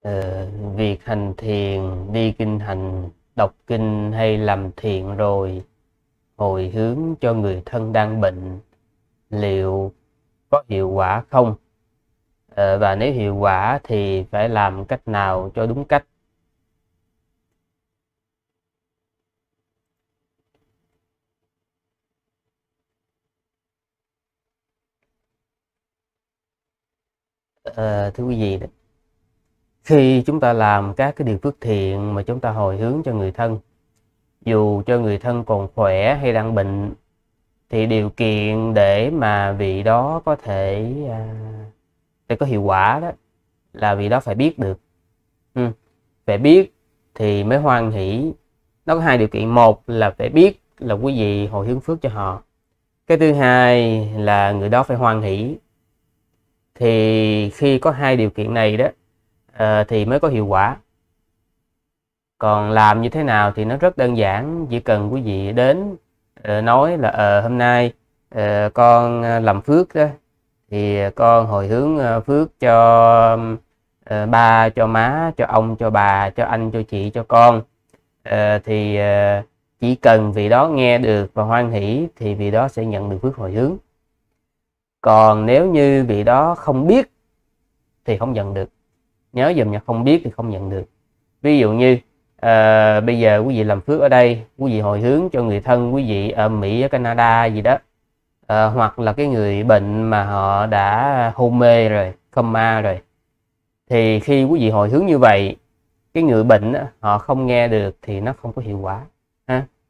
Ờ, Việc hành thiền, đi kinh hành, đọc kinh hay làm thiện rồi hồi hướng cho người thân đang bệnh, liệu có hiệu quả không? Và nếu hiệu quả thì phải làm cách nào cho đúng cách? Thưa quý vị, khi chúng ta làm các cái điều phước thiện mà chúng ta hồi hướng cho người thân, dù cho người thân còn khỏe hay đang bệnh, thì điều kiện để mà vị đó có thể để có hiệu quả đó là vị đó phải biết được. Phải biết thì mới hoan hỷ. Nó có hai điều kiện: một là phải biết là quý vị hồi hướng phước cho họ, cái thứ hai là người đó phải hoan hỷ. Thì khi có hai điều kiện này đó thì mới có hiệu quả. Còn làm như thế nào thì nó rất đơn giản, chỉ cần quý vị đến nói là hôm nay con làm phước đó, thì con hồi hướng phước cho ba, cho má, cho ông, cho bà, cho anh, cho chị, cho con. Thì chỉ cần vị đó nghe được và hoan hỷ thì vị đó sẽ nhận được phước hồi hướng. Còn nếu như vị đó không biết thì không nhận được. Nhớ dùm nha, không biết thì không nhận được. Ví dụ như bây giờ quý vị làm phước ở đây, quý vị hồi hướng cho người thân quý vị ở Mỹ, ở Canada gì đó, hoặc là cái người bệnh mà họ đã hôn mê rồi, coma rồi, thì khi quý vị hồi hướng như vậy, cái người bệnh họ không nghe được thì nó không có hiệu quả ha.